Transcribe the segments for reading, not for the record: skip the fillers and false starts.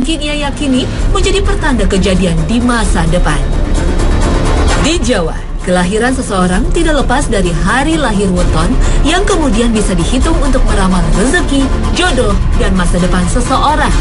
ia yakini menjadi pertanda kejadian di masa depan. Di Jawa, kelahiran seseorang tidak lepas dari hari lahir weton yang kemudian bisa dihitung untuk meramal rezeki, jodoh, dan masa depan seseorang.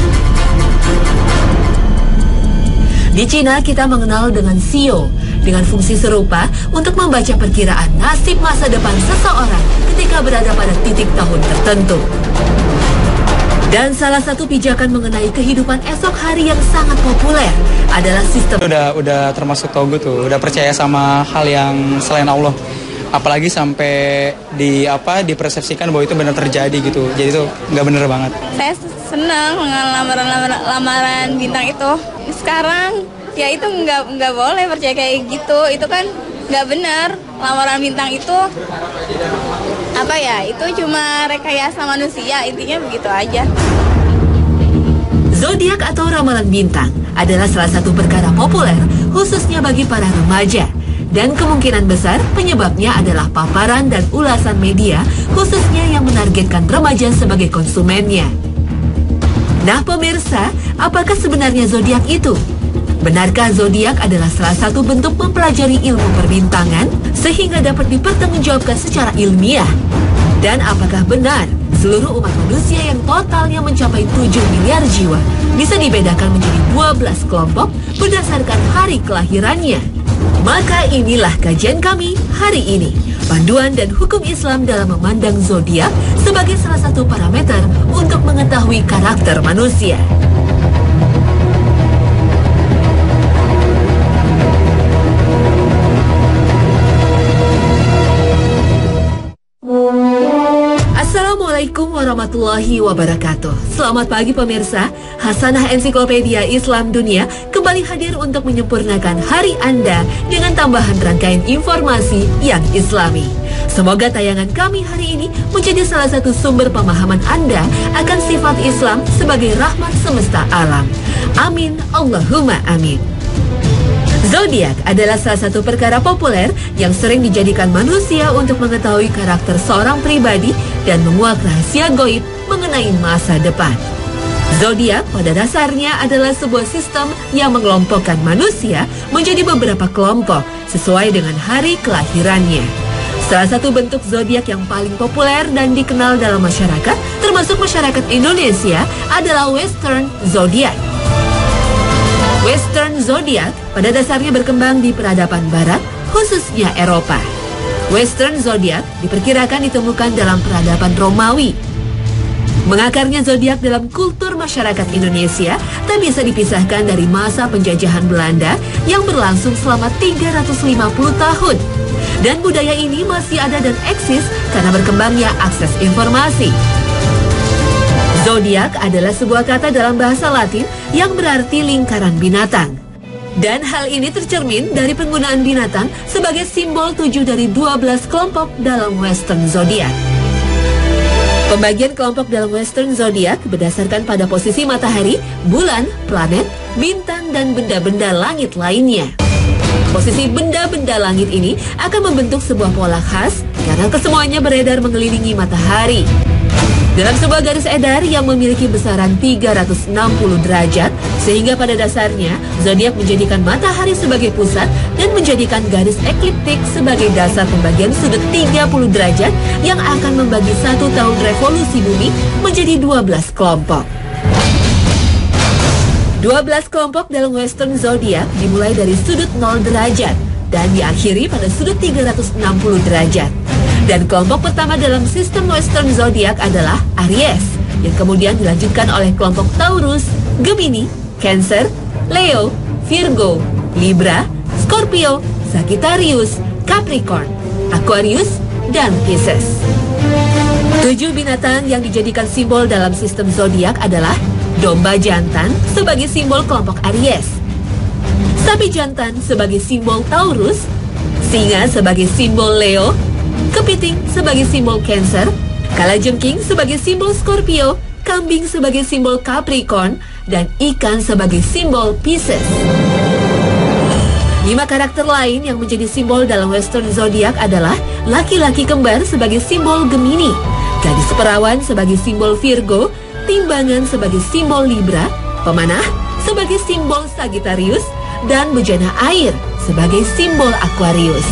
Di Cina, kita mengenal dengan Sio, dengan fungsi serupa untuk membaca perkiraan nasib masa depan seseorang ketika berada pada titik tahun tertentu. Dan salah satu pijakan mengenai kehidupan esok hari yang sangat populer adalah sistem. Udah termasuk togut tuh, udah percaya sama hal yang selain Allah. Apalagi sampai dipersepsikan bahwa itu benar terjadi gitu. Jadi itu nggak bener banget. Saya senang dengan lamaran bintang itu. Sekarang ya itu nggak boleh percaya kayak gitu. Itu kan nggak benar. Lamaran bintang itu itu cuma rekayasa manusia, intinya begitu aja. Zodiak atau ramalan bintang adalah salah satu perkara populer khususnya bagi para remaja. Dan kemungkinan besar penyebabnya adalah paparan dan ulasan media khususnya yang menargetkan remaja sebagai konsumennya. Nah pemirsa, apakah sebenarnya zodiak itu? Benarkah zodiak adalah salah satu bentuk mempelajari ilmu perbintangan sehingga dapat dipertanggungjawabkan secara ilmiah? Dan apakah benar seluruh umat manusia yang totalnya mencapai 7 miliar jiwa bisa dibedakan menjadi 12 kelompok berdasarkan hari kelahirannya? Maka inilah kajian kami hari ini, panduan dan hukum Islam dalam memandang zodiak sebagai salah satu parameter untuk mengetahui karakter manusia. Assalamualaikum warahmatullahi wabarakatuh. Selamat pagi pemirsa. Hasanah Ensiklopedia Islam Dunia kembali hadir untuk menyempurnakan hari Anda dengan tambahan rangkaian informasi yang islami. Semoga tayangan kami hari ini menjadi salah satu sumber pemahaman Anda akan sifat Islam sebagai rahmat semesta alam. Amin, Allahumma amin. Zodiak adalah salah satu perkara populer yang sering dijadikan manusia untuk mengetahui karakter seorang pribadi dan menguak rahasia goib mengenai masa depan. Zodiak pada dasarnya adalah sebuah sistem yang mengelompokkan manusia menjadi beberapa kelompok sesuai dengan hari kelahirannya. Salah satu bentuk zodiak yang paling populer dan dikenal dalam masyarakat, termasuk masyarakat Indonesia, adalah Western Zodiac. Western Zodiac pada dasarnya berkembang di peradaban barat, khususnya Eropa. Western Zodiac diperkirakan ditemukan dalam peradaban Romawi. Mengakarnya zodiak dalam kultur masyarakat Indonesia tak bisa dipisahkan dari masa penjajahan Belanda yang berlangsung selama 350 tahun. Dan budaya ini masih ada dan eksis karena berkembangnya akses informasi. Zodiak adalah sebuah kata dalam bahasa Latin yang berarti lingkaran binatang. Dan hal ini tercermin dari penggunaan binatang sebagai simbol 7 dari 12 kelompok dalam Western Zodiac. Pembagian kelompok dalam Western Zodiac berdasarkan pada posisi matahari, bulan, planet, bintang, dan benda-benda langit lainnya. Posisi benda-benda langit ini akan membentuk sebuah pola khas karena kesemuanya beredar mengelilingi matahari. Dalam sebuah garis edar yang memiliki besaran 360 derajat, sehingga pada dasarnya zodiak menjadikan matahari sebagai pusat dan menjadikan garis ekliptik sebagai dasar pembagian sudut 30 derajat yang akan membagi satu tahun revolusi bumi menjadi 12 kelompok. 12 kelompok dalam Western Zodiac dimulai dari sudut 0 derajat dan diakhiri pada sudut 360 derajat. Dan kelompok pertama dalam sistem Western Zodiac adalah Aries, yang kemudian dilanjutkan oleh kelompok Taurus, Gemini, Cancer, Leo, Virgo, Libra, Scorpio, Sagittarius, Capricorn, Aquarius, dan Pisces. 7 binatang yang dijadikan simbol dalam sistem zodiak adalah domba jantan sebagai simbol kelompok Aries, sapi jantan sebagai simbol Taurus, singa sebagai simbol Leo, kepiting sebagai simbol Cancer, kalajengking sebagai simbol Scorpio, kambing sebagai simbol Capricorn, dan ikan sebagai simbol Pisces. 5 karakter lain yang menjadi simbol dalam Western Zodiac adalah laki-laki kembar sebagai simbol Gemini, gadis perawan sebagai simbol Virgo, timbangan sebagai simbol Libra, pemanah sebagai simbol Sagittarius, dan bejana air sebagai simbol Aquarius.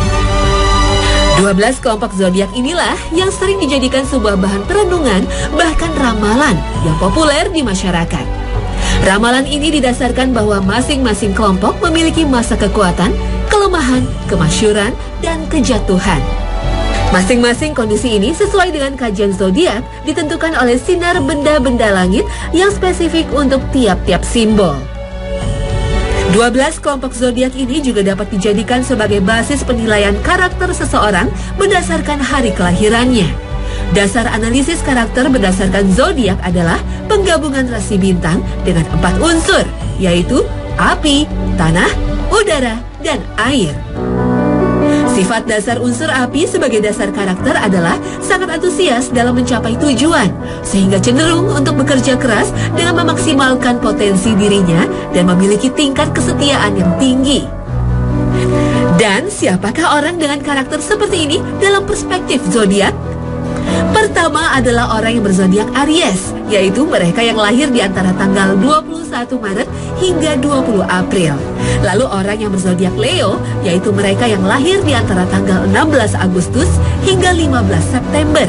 12 kelompok zodiak inilah yang sering dijadikan sebuah bahan perenungan, bahkan ramalan yang populer di masyarakat. Ramalan ini didasarkan bahwa masing-masing kelompok memiliki masa kekuatan, kelemahan, kemasyuran, dan kejatuhan. Masing-masing kondisi ini sesuai dengan kajian zodiak ditentukan oleh sinar benda-benda langit yang spesifik untuk tiap-tiap simbol. 12 kelompok zodiak ini juga dapat dijadikan sebagai basis penilaian karakter seseorang berdasarkan hari kelahirannya. Dasar analisis karakter berdasarkan zodiak adalah penggabungan rasi bintang dengan 4 unsur, yaitu api, tanah, udara, dan air. Sifat dasar unsur api sebagai dasar karakter adalah sangat antusias dalam mencapai tujuan, sehingga cenderung untuk bekerja keras dengan memaksimalkan potensi dirinya dan memiliki tingkat kesetiaan yang tinggi. Dan siapakah orang dengan karakter seperti ini dalam perspektif zodiak? Pertama adalah orang yang berzodiak Aries, yaitu mereka yang lahir di antara tanggal 21 Maret hingga 20 April. Lalu orang yang berzodiak Leo, yaitu mereka yang lahir di antara tanggal 16 Agustus hingga 15 September.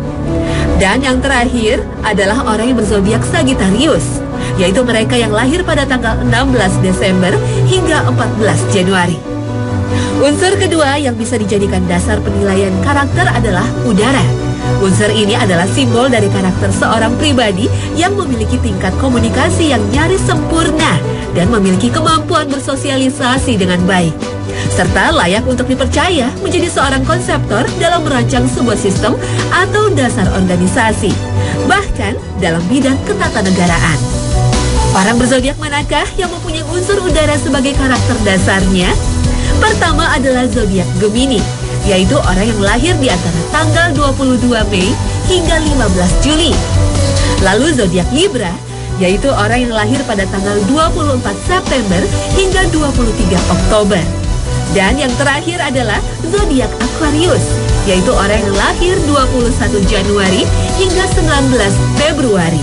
Dan yang terakhir adalah orang yang berzodiak Sagittarius, yaitu mereka yang lahir pada tanggal 16 Desember hingga 14 Januari. Unsur kedua yang bisa dijadikan dasar penilaian karakter adalah udara. Unsur ini adalah simbol dari karakter seorang pribadi yang memiliki tingkat komunikasi yang nyaris sempurna dan memiliki kemampuan bersosialisasi dengan baik, serta layak untuk dipercaya menjadi seorang konseptor dalam merancang sebuah sistem atau dasar organisasi, bahkan dalam bidang ketatanegaraan. Orang berzodiak manakah yang mempunyai unsur udara sebagai karakter dasarnya? Pertama adalah zodiak Gemini, yaitu orang yang lahir di antara tanggal 22 Mei hingga 15 Juli. Lalu zodiak Libra, yaitu orang yang lahir pada tanggal 24 September hingga 23 Oktober. Dan yang terakhir adalah zodiak Aquarius, yaitu orang yang lahir 21 Januari hingga 19 Februari.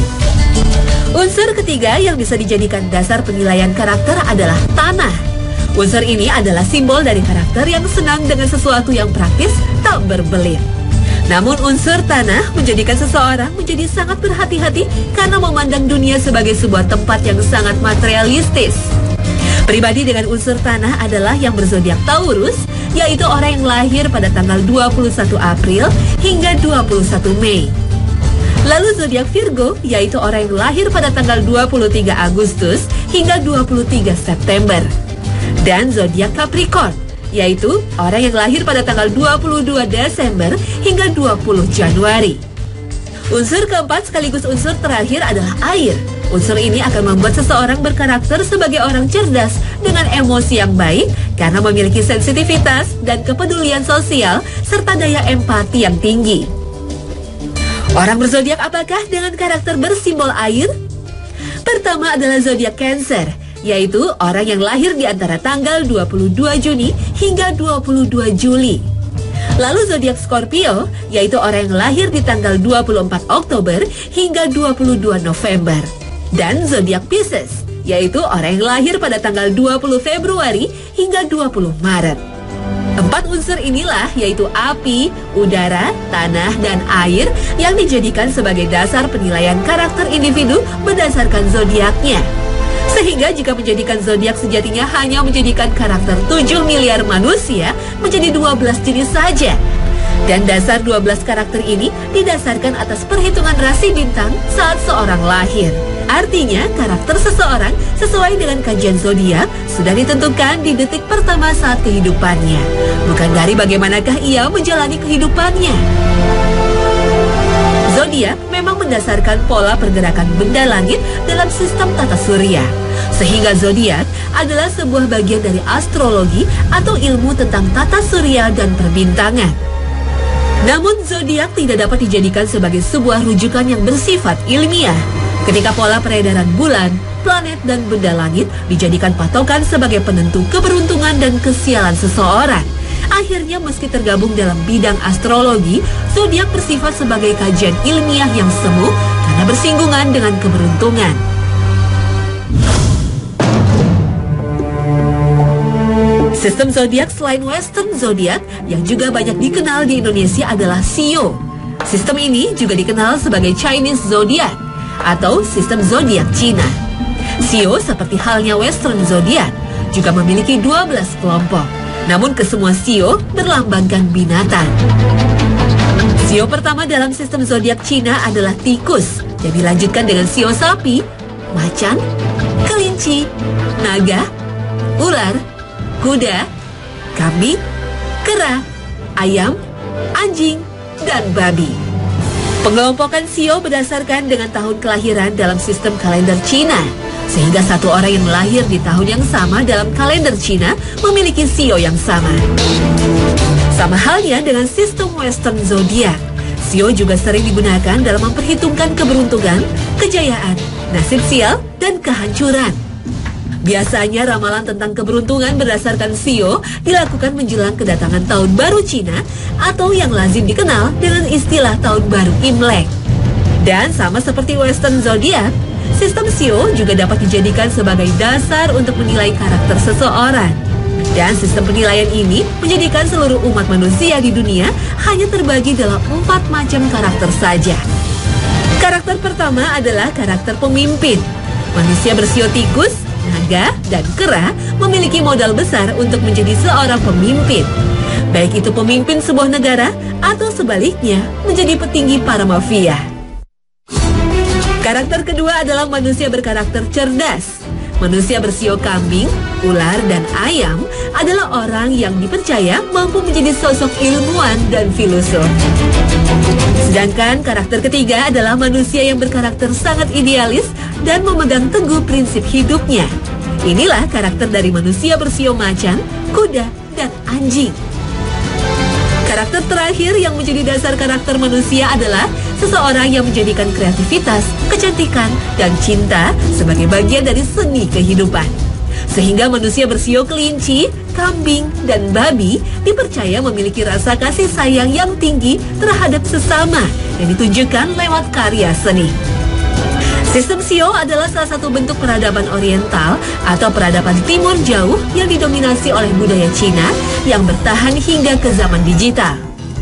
Unsur ketiga yang bisa dijadikan dasar penilaian karakter adalah tanah. Unsur ini adalah simbol dari karakter yang senang dengan sesuatu yang praktis, tak berbelit. Namun unsur tanah menjadikan seseorang menjadi sangat berhati-hati karena memandang dunia sebagai sebuah tempat yang sangat materialistis. Pribadi dengan unsur tanah adalah yang berzodiak Taurus, yaitu orang yang lahir pada tanggal 21 April hingga 21 Mei. Lalu zodiak Virgo, yaitu orang yang lahir pada tanggal 23 Agustus hingga 23 September. Dan zodiak Capricorn, yaitu orang yang lahir pada tanggal 22 Desember hingga 20 Januari. Unsur keempat sekaligus unsur terakhir adalah air. Unsur ini akan membuat seseorang berkarakter sebagai orang cerdas dengan emosi yang baik karena memiliki sensitivitas dan kepedulian sosial serta daya empati yang tinggi. Orang berzodiak apakah dengan karakter bersimbol air? Pertama adalah zodiak Cancer, yaitu orang yang lahir di antara tanggal 22 Juni hingga 22 Juli. Lalu zodiak Scorpio, yaitu orang yang lahir di tanggal 24 Oktober hingga 22 November. Dan zodiak Pisces, yaitu orang yang lahir pada tanggal 20 Februari hingga 20 Maret. 4 unsur inilah, yaitu api, udara, tanah, dan air, yang dijadikan sebagai dasar penilaian karakter individu berdasarkan zodiaknya. Sehingga jika menjadikan zodiak sejatinya hanya menjadikan karakter 7 miliar manusia menjadi 12 jenis saja. Dan dasar 12 karakter ini didasarkan atas perhitungan rasi bintang saat seorang lahir. Artinya karakter seseorang sesuai dengan kajian zodiak sudah ditentukan di detik pertama saat kehidupannya, bukan dari bagaimanakah ia menjalani kehidupannya. Zodiak memang mendasarkan pola pergerakan benda langit dalam sistem tata surya. Sehingga zodiak adalah sebuah bagian dari astrologi atau ilmu tentang tata surya dan perbintangan. Namun zodiak tidak dapat dijadikan sebagai sebuah rujukan yang bersifat ilmiah. Ketika pola peredaran bulan, planet, dan benda langit dijadikan patokan sebagai penentu keberuntungan dan kesialan seseorang, akhirnya meski tergabung dalam bidang astrologi, zodiak bersifat sebagai kajian ilmiah yang semu karena bersinggungan dengan keberuntungan. Sistem zodiak selain Western zodiak yang juga banyak dikenal di Indonesia adalah Sio. Sistem ini juga dikenal sebagai Chinese zodiak atau sistem zodiak Cina. Sio seperti halnya Western zodiak juga memiliki 12 kelompok. Namun kesemua Sio berlambangkan binatang. Sio pertama dalam sistem zodiak Cina adalah tikus, yang dilanjutkan dengan Sio sapi, macan, kelinci, naga, ular, kuda, kambing, kera, ayam, anjing, dan babi. Pengelompokan Sio berdasarkan dengan tahun kelahiran dalam sistem kalender Cina, sehingga satu orang yang lahir di tahun yang sama dalam kalender Cina memiliki Sio yang sama. Sama halnya dengan sistem Western zodiak, Sio juga sering digunakan dalam memperhitungkan keberuntungan, kejayaan, nasib sial, dan kehancuran. Biasanya ramalan tentang keberuntungan berdasarkan Sio dilakukan menjelang kedatangan tahun baru Cina atau yang lazim dikenal dengan istilah tahun baru Imlek. Dan sama seperti Western zodiak, sistem Sio juga dapat dijadikan sebagai dasar untuk menilai karakter seseorang. Dan sistem penilaian ini menjadikan seluruh umat manusia di dunia hanya terbagi dalam 4 macam karakter saja. Karakter pertama adalah karakter pemimpin. Manusia bersio tikus, naga, dan kera memiliki modal besar untuk menjadi seorang pemimpin. Baik itu pemimpin sebuah negara atau sebaliknya menjadi petinggi para mafia. Karakter kedua adalah manusia berkarakter cerdas. Manusia bersio kambing, ular, dan ayam adalah orang yang dipercaya mampu menjadi sosok ilmuwan dan filosof. Sedangkan karakter ketiga adalah manusia yang berkarakter sangat idealis dan memegang teguh prinsip hidupnya. Inilah karakter dari manusia bersio macan, kuda, dan anjing. Karakter terakhir yang menjadi dasar karakter manusia adalah seseorang yang menjadikan kreativitas, kecantikan, dan cinta sebagai bagian dari seni kehidupan. Sehingga manusia bersio kelinci, kambing, dan babi dipercaya memiliki rasa kasih sayang yang tinggi terhadap sesama yang ditunjukkan lewat karya seni. Sistem Sio adalah salah satu bentuk peradaban oriental atau peradaban timur jauh yang didominasi oleh budaya Cina yang bertahan hingga ke zaman digital.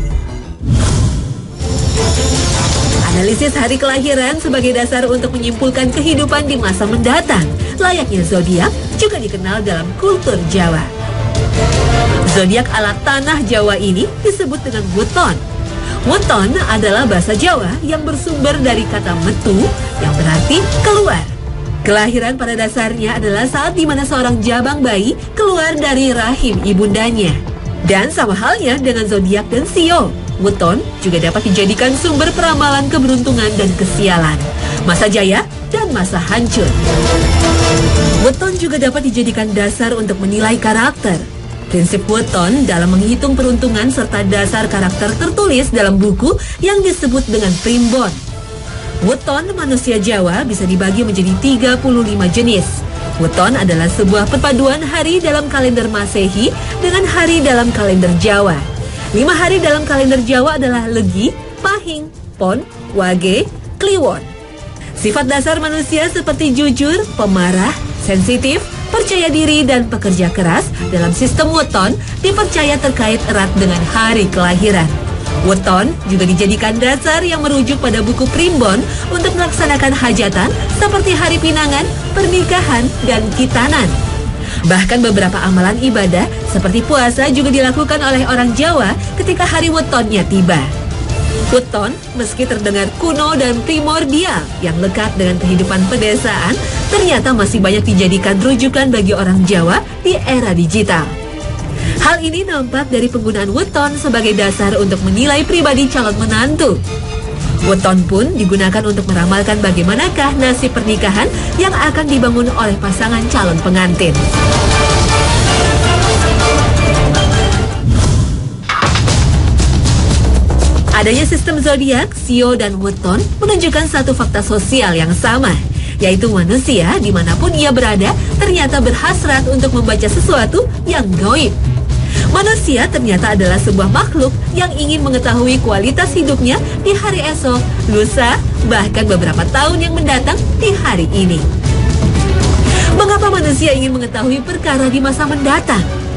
Analisis hari kelahiran sebagai dasar untuk menyimpulkan kehidupan di masa mendatang, layaknya zodiak, juga dikenal dalam kultur Jawa. Zodiak ala tanah Jawa ini disebut dengan weton. Weton adalah bahasa Jawa yang bersumber dari kata metu yang berarti keluar. Kelahiran pada dasarnya adalah saat di mana seorang jabang bayi keluar dari rahim ibundanya. Dan sama halnya dengan zodiak dan Sio, weton juga dapat dijadikan sumber peramalan keberuntungan dan kesialan, masa jaya dan masa hancur. Weton juga dapat dijadikan dasar untuk menilai karakter. Prinsip weton dalam menghitung peruntungan serta dasar karakter tertulis dalam buku yang disebut dengan primbon. Weton manusia Jawa bisa dibagi menjadi 35 jenis. Weton adalah sebuah perpaduan hari dalam kalender Masehi dengan hari dalam kalender Jawa. 5 hari dalam kalender Jawa adalah Legi, Pahing, Pon, Wage, Kliwon. Sifat dasar manusia seperti jujur, pemarah, sensitif, percaya diri, dan pekerja keras dalam sistem weton dipercaya terkait erat dengan hari kelahiran. Weton juga dijadikan dasar yang merujuk pada buku primbon untuk melaksanakan hajatan seperti hari pinangan, pernikahan, dan kitanan. Bahkan beberapa amalan ibadah seperti puasa juga dilakukan oleh orang Jawa ketika hari wetonnya tiba. Weton, meski terdengar kuno dan primordial yang lekat dengan kehidupan pedesaan, ternyata masih banyak dijadikan rujukan bagi orang Jawa di era digital. Hal ini nampak dari penggunaan weton sebagai dasar untuk menilai pribadi calon menantu. Weton pun digunakan untuk meramalkan bagaimanakah nasib pernikahan yang akan dibangun oleh pasangan calon pengantin. Adanya sistem zodiak, Sio, dan weton menunjukkan satu fakta sosial yang sama, yaitu manusia dimanapun ia berada ternyata berhasrat untuk membaca sesuatu yang gaib. Manusia ternyata adalah sebuah makhluk yang ingin mengetahui kualitas hidupnya di hari esok, lusa, bahkan beberapa tahun yang mendatang di hari ini. Mengapa manusia ingin mengetahui perkara di masa mendatang?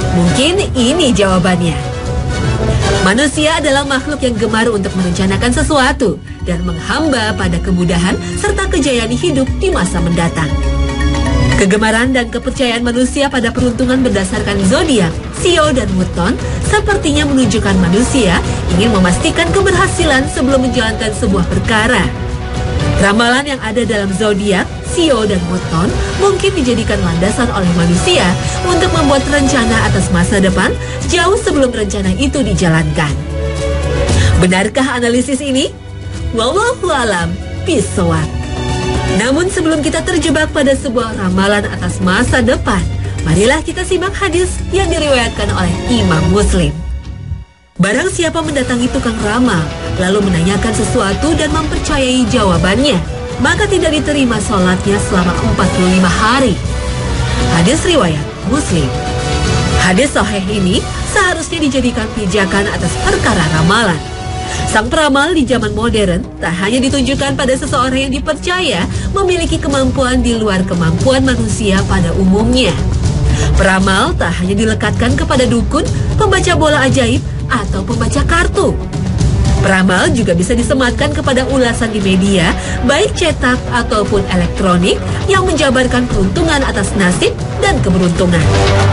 Mungkin ini jawabannya. Manusia adalah makhluk yang gemar untuk merencanakan sesuatu dan menghamba pada kemudahan serta kejayaan hidup di masa mendatang. Kegemaran dan kepercayaan manusia pada peruntungan berdasarkan zodiak, Sio dan Wuton sepertinya menunjukkan manusia ingin memastikan keberhasilan sebelum menjalankan sebuah perkara. Ramalan yang ada dalam zodiak, Sio dan Wuton mungkin dijadikan landasan oleh manusia untuk membuat rencana atas masa depan jauh sebelum rencana itu dijalankan. Benarkah analisis ini? Wallahu alam bishawab. Namun sebelum kita terjebak pada sebuah ramalan atas masa depan, marilah kita simak hadis yang diriwayatkan oleh Imam Muslim. Barang siapa mendatangi tukang ramal, lalu menanyakan sesuatu dan mempercayai jawabannya, maka tidak diterima sholatnya selama 45 hari. Hadis riwayat Muslim. Hadis sahih ini seharusnya dijadikan pijakan atas perkara ramalan. Sang peramal di zaman modern tak hanya ditunjukkan pada seseorang yang dipercaya memiliki kemampuan di luar kemampuan manusia pada umumnya. Peramal tak hanya dilekatkan kepada dukun, pembaca bola ajaib, atau pembaca kartu. Peramal juga bisa disematkan kepada ulasan di media, baik cetak ataupun elektronik, yang menjabarkan peruntungan atas nasib dan keberuntungan.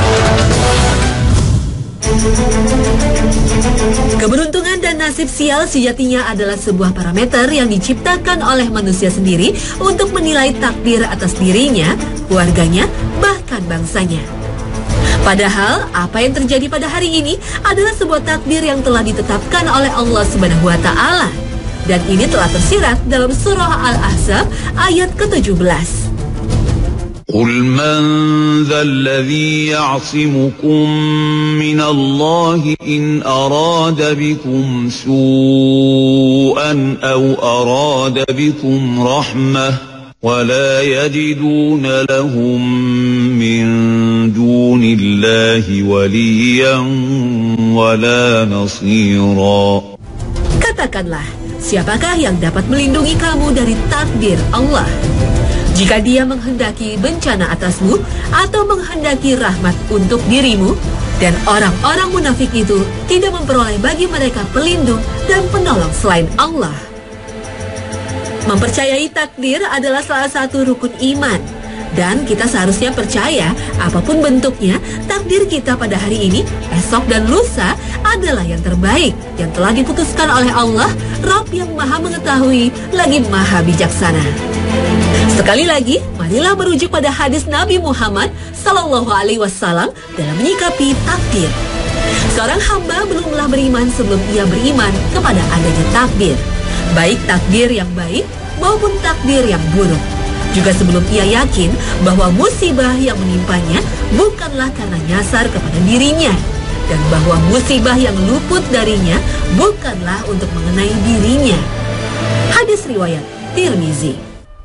Keberuntungan dan nasib sial sejatinya adalah sebuah parameter yang diciptakan oleh manusia sendiri untuk menilai takdir atas dirinya, keluarganya, bahkan bangsanya. Padahal apa yang terjadi pada hari ini adalah sebuah takdir yang telah ditetapkan oleh Allah Subhanahu wa Ta'ala. Dan ini telah tersirat dalam surah Al-Ahzab ayat ke-17. قل من ذا الذي يعصمكم من الله إن أراد بكم سوءا أو أراد بكم رحمة ولا يجدون لهم من دون الله وليا ولا نصيرا. Katakanlah, siapakah yang dapat melindungi kamu dari takdir Allah? Jika dia menghendaki bencana atasmu atau menghendaki rahmat untuk dirimu, dan orang-orang munafik itu tidak memperoleh bagi mereka pelindung dan penolong selain Allah. Mempercayai takdir adalah salah satu rukun iman. Dan kita seharusnya percaya apapun bentuknya, takdir kita pada hari ini, esok dan lusa adalah yang terbaik yang telah diputuskan oleh Allah, Rabb yang maha mengetahui lagi maha bijaksana. Sekali lagi, marilah merujuk pada hadis Nabi Muhammad SAW dalam menyikapi takdir. Seorang hamba belumlah beriman sebelum ia beriman kepada adanya takdir, baik takdir yang baik maupun takdir yang buruk. Juga sebelum ia yakin bahwa musibah yang menimpanya bukanlah karena nyasar kepada dirinya, dan bahwa musibah yang luput darinya bukanlah untuk mengenai dirinya. Hadis riwayat Tirmizi.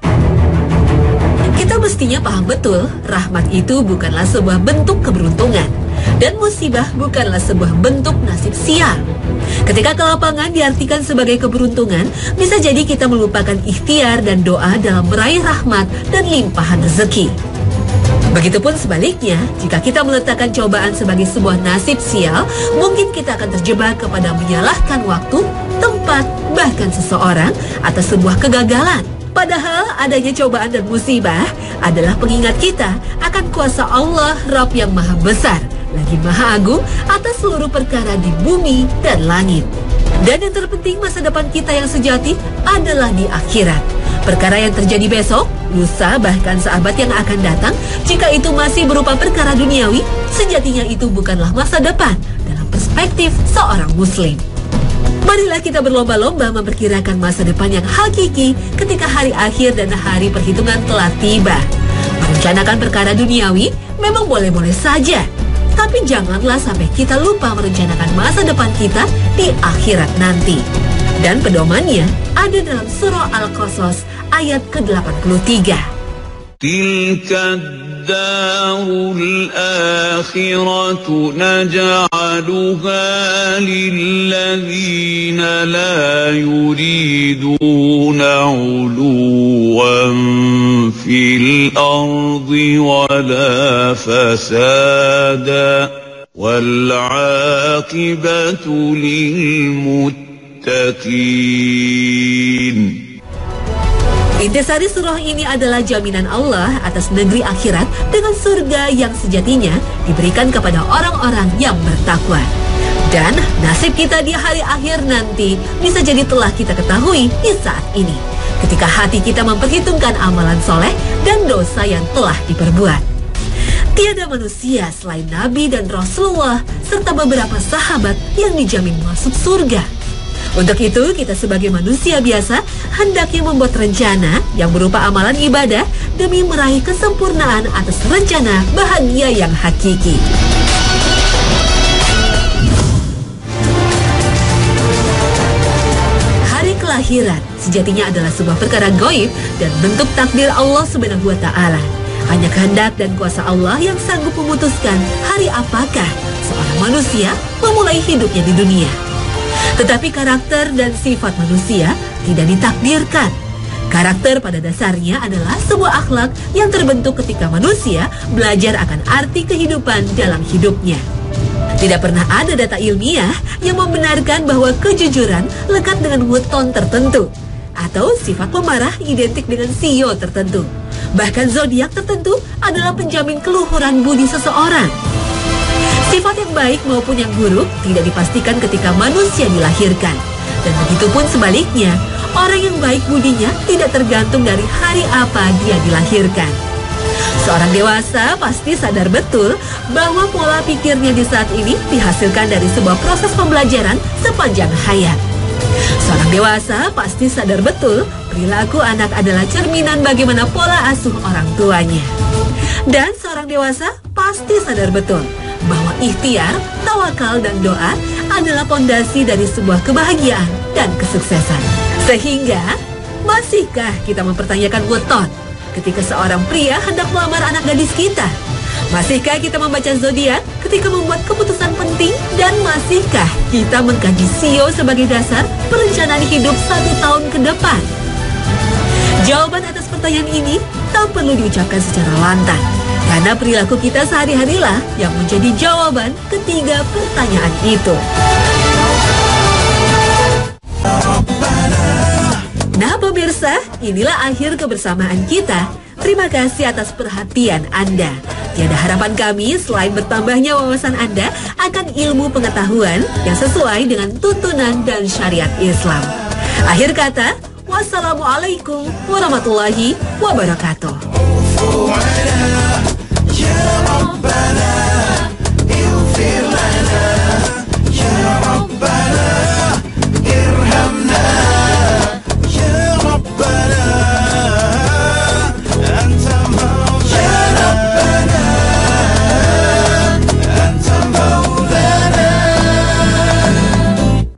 Kita mestinya paham betul, rahmat itu bukanlah sebuah bentuk keberuntungan, dan musibah bukanlah sebuah bentuk nasib sial. Ketika kelapangan diartikan sebagai keberuntungan, bisa jadi kita melupakan ikhtiar dan doa dalam meraih rahmat dan limpahan rezeki. Begitupun sebaliknya, jika kita meletakkan cobaan sebagai sebuah nasib sial, mungkin kita akan terjebak kepada menyalahkan waktu, tempat, bahkan seseorang atas sebuah kegagalan. Padahal adanya cobaan dan musibah adalah pengingat kita akan kuasa Allah Rabb yang maha besar, lagi maha agung atas seluruh perkara di bumi dan langit. Dan yang terpenting, masa depan kita yang sejati adalah di akhirat. Perkara yang terjadi besok, lusa, bahkan sahabat yang akan datang, jika itu masih berupa perkara duniawi, sejatinya itu bukanlah masa depan dalam perspektif seorang muslim. Marilah kita berlomba-lomba memperkirakan masa depan yang hakiki ketika hari akhir dan hari perhitungan telah tiba. Merencanakan perkara duniawi memang boleh-boleh saja, tapi janganlah sampai kita lupa merencanakan masa depan kita di akhirat nanti. Dan pedomannya ada dalam surah Al-Qasas ayat ke-83. Tilka darul akhiratu naj'aluha lilladzina la yuriduna 'uluwan fil ardi wala fasada والعاقبة للمتقين. Intisari surah ini adalah jaminan Allah atas negeri akhirat dengan surga yang sejatinya diberikan kepada orang-orang yang bertakwa. Dan nasib kita di hari akhir nanti bisa jadi telah kita ketahui di saat ini, ketika hati kita memperhitungkan amalan soleh dan dosa yang telah diperbuat. Tiada manusia selain Nabi dan Rasulullah serta beberapa sahabat yang dijamin masuk surga. Untuk itu, kita sebagai manusia biasa hendaknya membuat rencana yang berupa amalan ibadah demi meraih kesempurnaan atas rencana bahagia yang hakiki. Hari kelahiran sejatinya adalah sebuah perkara gaib dan bentuk takdir Allah Subhanahu wa Ta'ala. Hanya kehendak dan kuasa Allah yang sanggup memutuskan hari apakah seorang manusia memulai hidupnya di dunia. Tetapi karakter dan sifat manusia tidak ditakdirkan. Karakter pada dasarnya adalah sebuah akhlak yang terbentuk ketika manusia belajar akan arti kehidupan dalam hidupnya. Tidak pernah ada data ilmiah yang membenarkan bahwa kejujuran lekat dengan weton tertentu, atau sifat pemarah identik dengan sio tertentu. Bahkan zodiak tertentu adalah penjamin keluhuran budi seseorang. Sifat yang baik maupun yang buruk tidak dipastikan ketika manusia dilahirkan. Dan begitupun sebaliknya, orang yang baik budinya tidak tergantung dari hari apa dia dilahirkan. Seorang dewasa pasti sadar betul bahwa pola pikirnya di saat ini dihasilkan dari sebuah proses pembelajaran sepanjang hayat. Seorang dewasa pasti sadar betul perilaku anak adalah cerminan bagaimana pola asuh orang tuanya. Dan seorang dewasa pasti sadar betul bahwa ikhtiar, tawakal, dan doa adalah pondasi dari sebuah kebahagiaan dan kesuksesan. Sehingga, masihkah kita mempertanyakan weton ketika seorang pria hendak melamar anak gadis kita? Masihkah kita membaca zodiak ketika membuat keputusan penting? Dan masihkah kita mengkaji sio sebagai dasar perencanaan hidup 1 tahun ke depan? Jawaban atas pertanyaan ini tak perlu diucapkan secara lantang, karena perilaku kita sehari-harilah yang menjadi jawaban ketiga pertanyaan itu. Nah pemirsa, inilah akhir kebersamaan kita. Terima kasih atas perhatian Anda. Tiada harapan kami selain bertambahnya wawasan Anda akan ilmu pengetahuan yang sesuai dengan tuntunan dan syariat Islam. Akhir kata, wassalamualaikum warahmatullahi wabarakatuh.